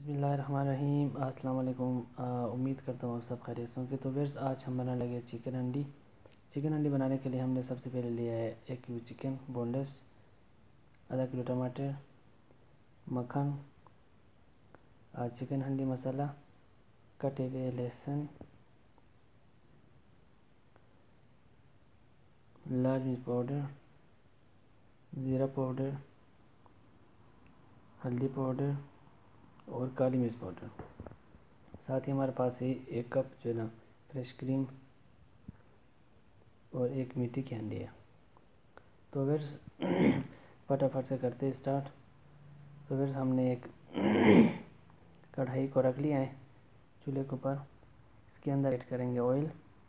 बिस्मिल्लाहिर्रहमानिर्रहीम। अस्सलाम वालेकुम। उम्मीद करता हूँ आप सब खैरियत से होंगे। तो व्यूअर्स, आज हम बनाने लगे चिकन हंडी। चिकन हंडी बनाने के लिए हमने सबसे पहले लिया है 1 किलो चिकन बोनलेस, आधा किलो टमाटर, मक्खन, चिकन हंडी मसाला, कटे हुए लहसुन, लाल मिर्च पाउडर, ज़ीरा पाउडर, हल्दी पाउडर और काली मिर्च पाउडर। साथ ही हमारे पास है 1 कप जो है ना फ्रेश क्रीम और 1 मीठी की हंडी है। तो व्यूअर्स फटाफट से करते हैं स्टार्ट। तो व्यूअर्स, हमने एक कढ़ाई को रख लिया है चूल्हे के ऊपर। इसके अंदर ऐड करेंगे ऑयल।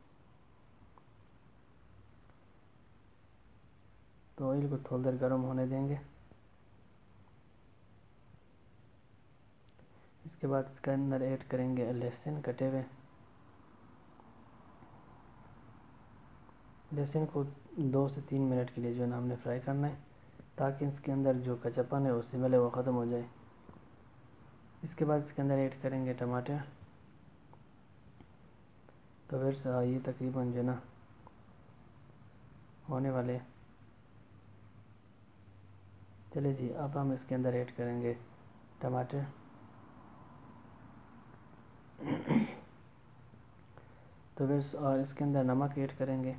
तो ऑयल को थोड़ी देर गर्म होने देंगे। इसके बाद इसके अंदर ऐड करेंगे लहसुन कटे हुए। लहसुन को 2 से 3 मिनट के लिए जो है ना हमने फ्राई करना है, ताकि इसके अंदर जो कच्चापन है वो स्मेल है वो ख़त्म हो जाए। इसके बाद इसके अंदर ऐड करेंगे टमाटर। तो फिर ये तकरीबन जो है ना होने वाले। चलिए जी, अब हम इसके अंदर ऐड करेंगे टमाटर। तो फिर और इसके अंदर नमक ऐड करेंगे।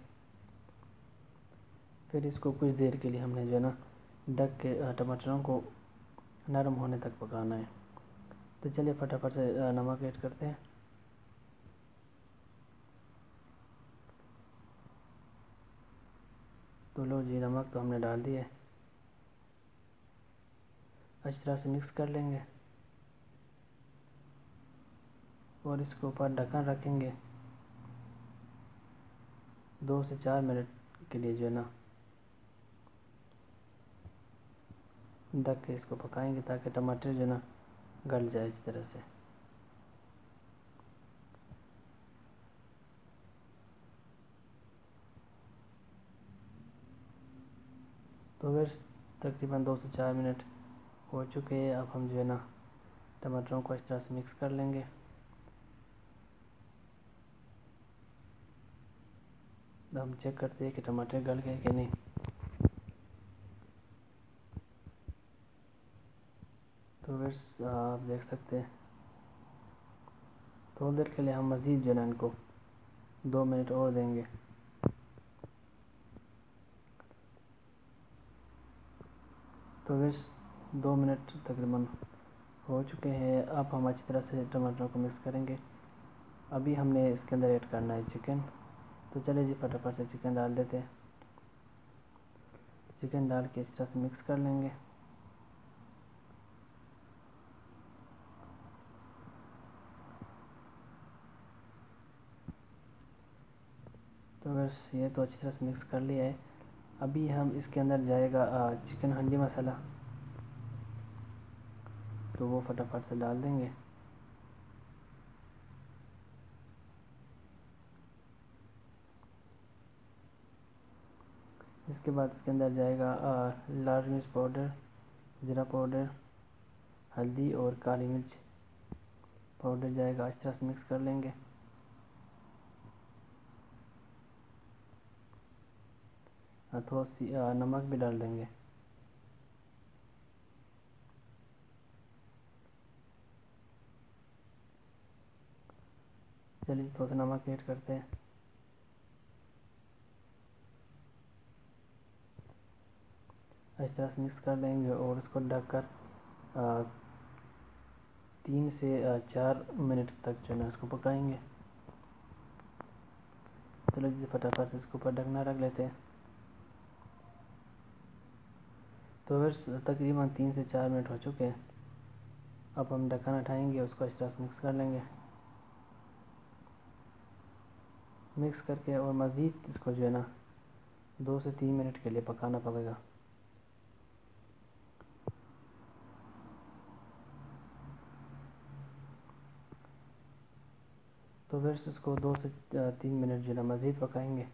फिर इसको कुछ देर के लिए हमने जो है ना ढक के टमाटरों को नरम होने तक पकाना है। तो चलिए फटाफट से नमक ऐड करते हैं। तो लो जी, नमक तो हमने डाल दिया है। अच्छी तरह से मिक्स कर लेंगे और इसके ऊपर ढक्कन रखेंगे 2 से 4 मिनट के लिए जो है ना ढक के इसको पकाएंगे, ताकि टमाटर जो है ना गल जाए इस तरह से। तो फिर तकरीबन 2 से 4 मिनट हो चुके हैं। अब हम जो है ना टमाटरों को इस तरह से मिक्स कर लेंगे। हम चेक करते हैं कि टमाटर गल गए कि नहीं। तो फिर आप देख सकते हैं, थोड़ी देर के लिए हम मज़ीद जो है ना इनको 2 मिनट और देंगे। तो फिर 2 मिनट तकरीबन हो चुके हैं। अब हम अच्छी तरह से टमाटरों को मिक्स करेंगे। अभी हमने इसके अंदर ऐड करना है चिकन। तो चलिए जी, फटाफट से चिकन डाल देते हैं। चिकन डाल के इस तरह से मिक्स कर लेंगे। तो बस ये तो अच्छी तरह से मिक्स कर लिया है। अभी हम इसके अंदर जाएगा चिकन हंडी मसाला। तो वो फटाफट से डाल देंगे। इसके बाद इसके अंदर जाएगा लाल मिर्च पाउडर, ज़ीरा पाउडर, हल्दी और काली मिर्च पाउडर जाएगा। अच्छी तरह से मिक्स कर लेंगे। थोड़ा सी नमक भी डाल देंगे। चलिए थोड़ा सा नमक ऐड करते हैं। अच्छी तरह से मिक्स कर लेंगे और उसको ढककर 3 से 4 मिनट तक जो है ना उसको पकाएंगे। चलो जी, फटाफट से इसके ऊपर ढकना रख लेते हैं। तो फिर तकरीबन 3 से 4 मिनट हो चुके हैं। अब हम ढक्कन उठाएंगे, उसको इस तरह से मिक्स कर लेंगे। मिक्स करके और मज़ीद इसको जो है ना 2 से 3 मिनट के लिए पकाना पड़ेगा। तो फिर इसको 2 से 3 मिनट जो है ना मज़ीद पकाएंगे।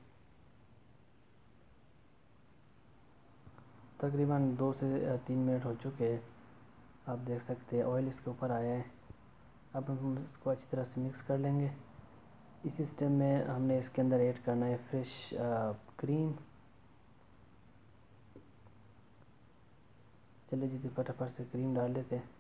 तकरीबन 2 से 3 मिनट हो चुके हैं। आप देख सकते हैं ऑयल इसके ऊपर आया है। अब हम इसको अच्छी तरह से मिक्स कर लेंगे। इसी स्टेप में हमने इसके अंदर ऐड करना है फ्रेश क्रीम। चलिए जी फटाफट से क्रीम डाल देते हैं।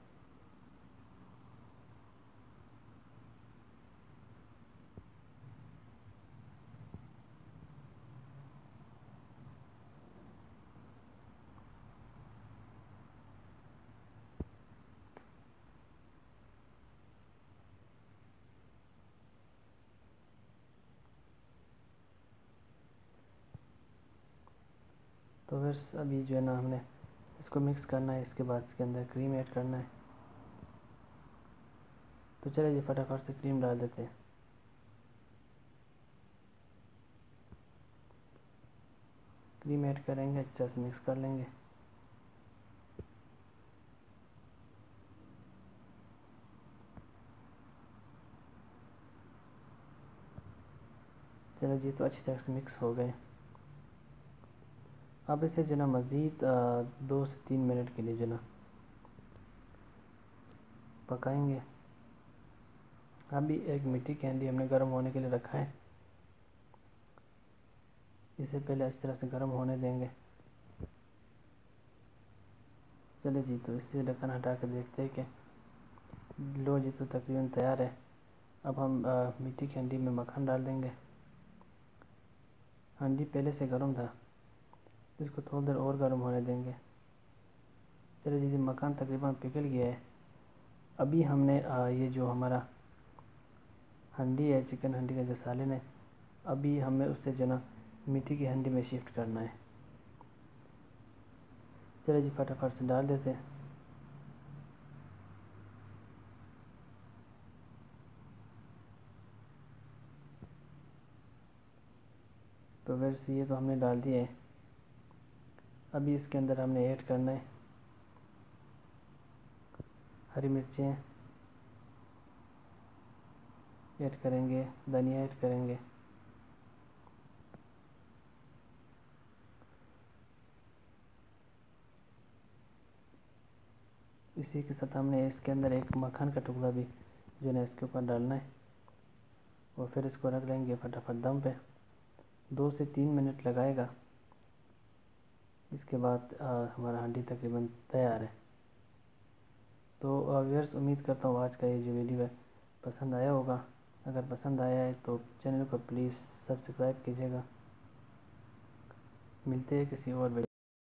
तो फिर अभी जो है ना हमने इसको मिक्स करना है, इसके बाद इसके अंदर क्रीम ऐड करना है। तो चलिए जी फटाफट से क्रीम डाल देते हैं। क्रीम ऐड करेंगे, अच्छी तरह से मिक्स कर लेंगे। चलो जी तो अच्छी तरह से मिक्स हो गए। अब इसे जो ना मज़ीद 2 से 3 मिनट के लिए जो ना पकाएंगे। अभी एक मिट्टी के हांडी हमने गर्म होने के लिए रखा है, इसे पहले अच्छी तरह से गर्म होने देंगे। चलिए जी तो इससे ढक्कन हटा कर देखते हैं कि लो जी तो तकरीबन तैयार है। अब हम मिट्टी की हांडी में मक्खन डाल देंगे। हांडी पहले से गर्म था, इसको थोड़ी देर और गर्म होने देंगे। चलिए जी मक्खन तकरीबन पिघल गया है। अभी हमने ये जो हमारा हांडी है, चिकन हांडी का जो सालन है, अभी हमें उससे जो ना मिट्टी की हांडी में शिफ्ट करना है। चलिए जी फटाफट से डाल देते हैं। तो वैसे ये तो हमने डाल दिए है। अभी इसके अंदर हमने ऐड करना है हरी मिर्चें ऐड करेंगे, धनिया ऐड करेंगे। इसी के साथ हमने इसके अंदर एक मक्खन का टुकड़ा भी जो है इसके ऊपर डालना है और फिर इसको रख लेंगे फटाफट दम पे। 2 से 3 मिनट लगाएगा। इसके बाद हमारा हांडी तकरीबन तैयार है। तो व्यूअर्स उम्मीद करता हूँ आज का ये जो वीडियो है पसंद आया होगा। अगर पसंद आया है तो चैनल को प्लीज़ सब्सक्राइब कीजिएगा। मिलते हैं किसी और वीडियो